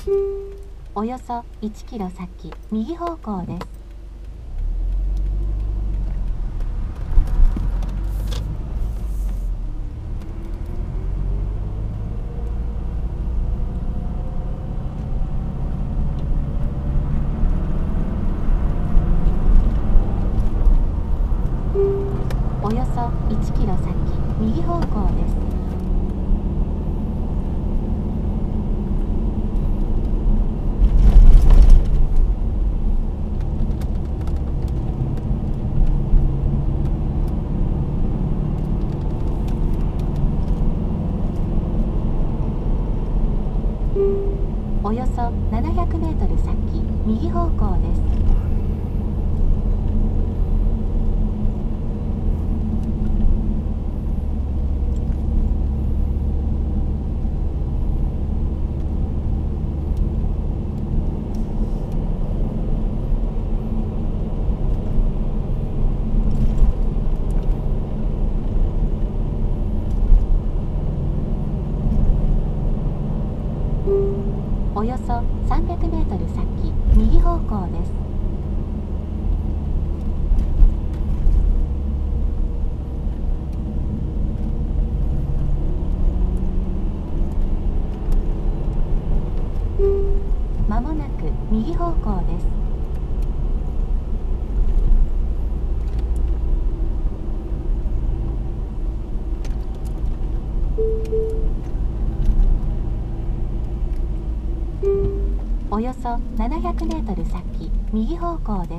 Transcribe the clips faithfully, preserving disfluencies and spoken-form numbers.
およそいちキロ先、右方向です。およそいちキロ先、右方向です。およそななひゃくメートル先、右方向です。およそさんびゃくメートル先、右方向です。まもなく右方向です。およそななひゃくメートル先、右方向です。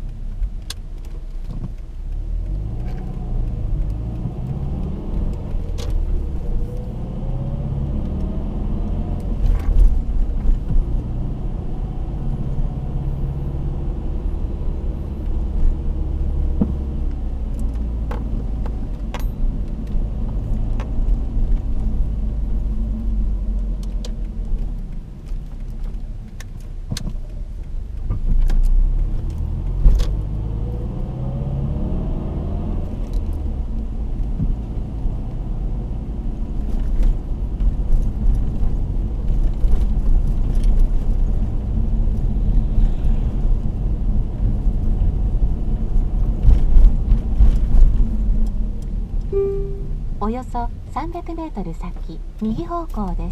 およそさんびゃくメートル先、右方向です。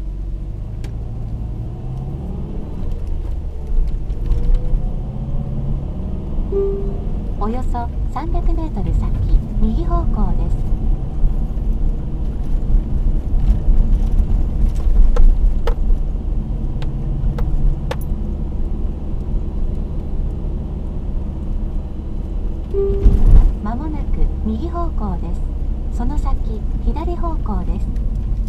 およそさんびゃくメートル先、右方向です。まもなく右方向です。その先、左方向です。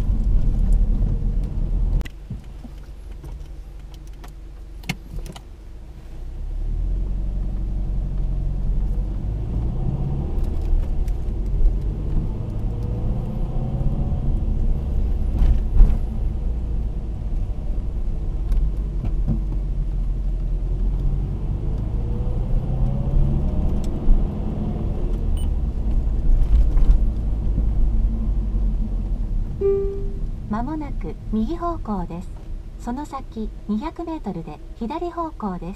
まもなく右方向です。その先にひゃくメートルで左方向です。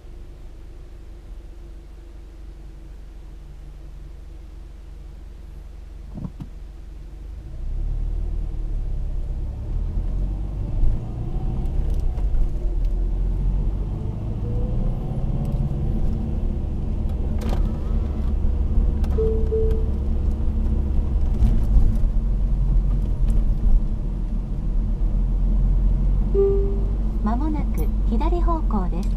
まもなく左方向です。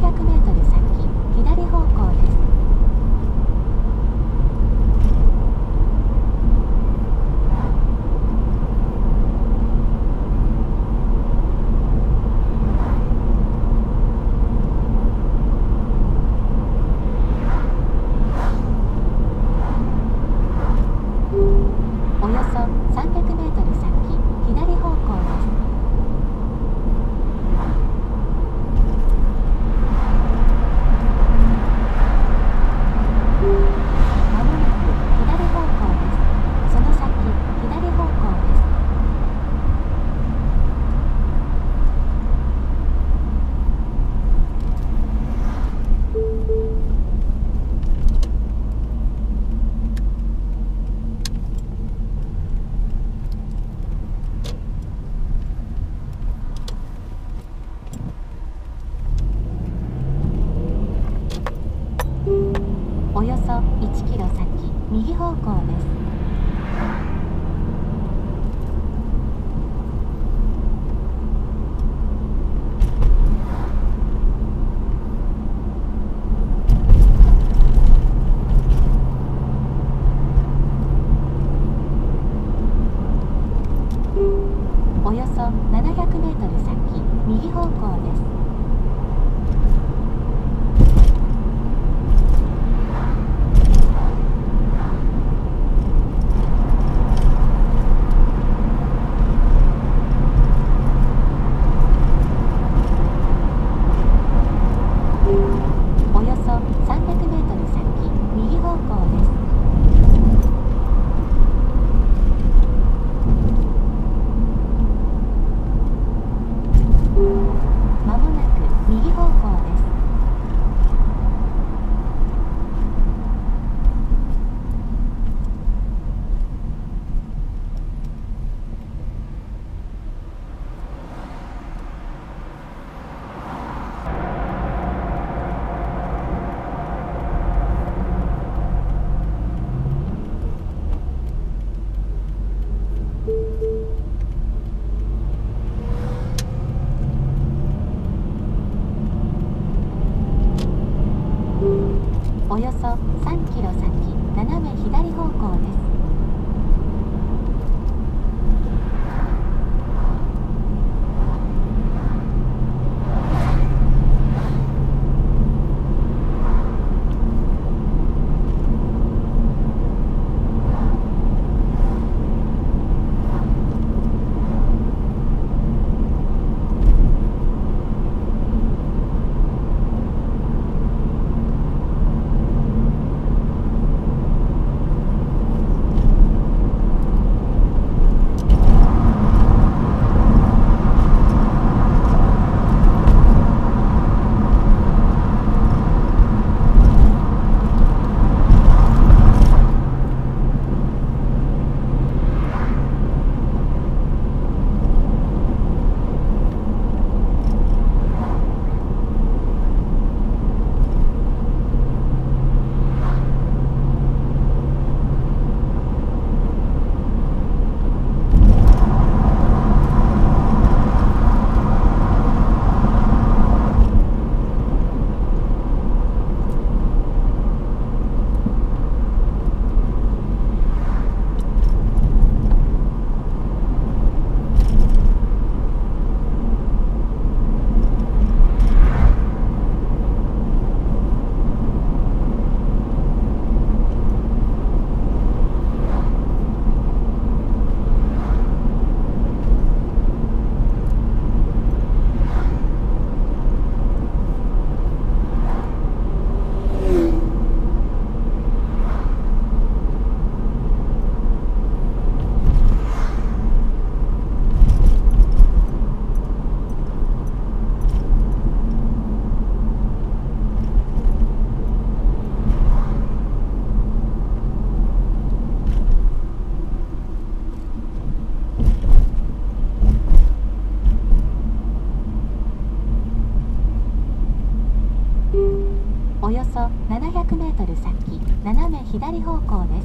ひゃくメートル先、左方向です。およそさんびゃくメートル先、左方向です。まもなく左方向です。その先、左方向です。およそいちキロ先、右方向です。およそななひゃくメートル先、右方向です。およそさんびゃくメートル先、右方向です。まもなく右方向です。およそさんキロ先、斜め左方向です。およそななひゃくメートル先、斜め左方向です。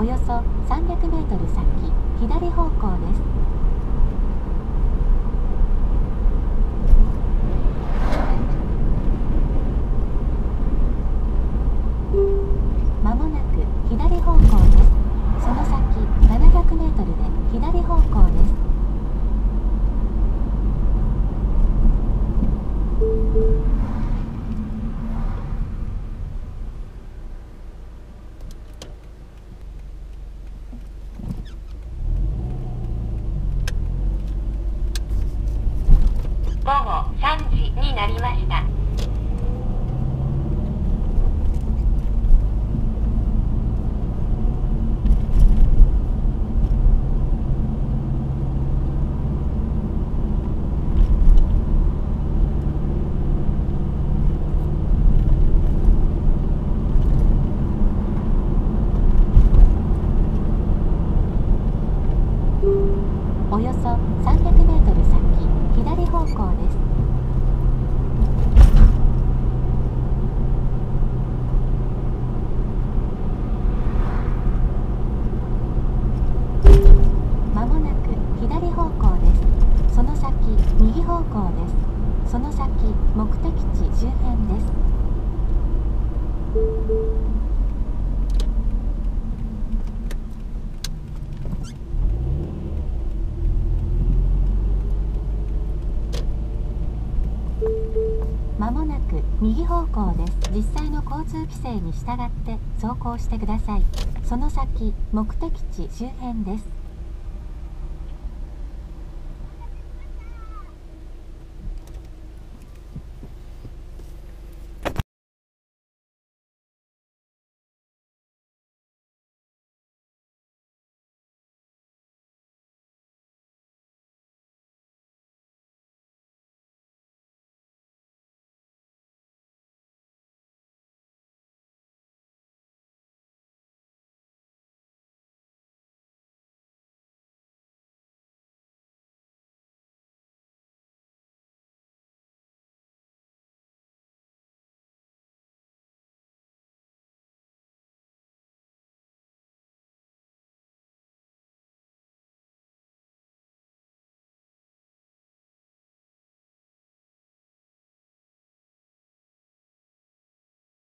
よそさんびゃくメートル先、左方向です。まもなく左方向です。その先ななひゃくメートルで左方向です。 ごごさんじになりました。 およそさんびゃくメートル先、左方向です。まもなく左方向です。その先右方向です。その先目的地周辺です。まもなく右方向です。実際の交通規制に従って走行してください。その先目的地周辺です。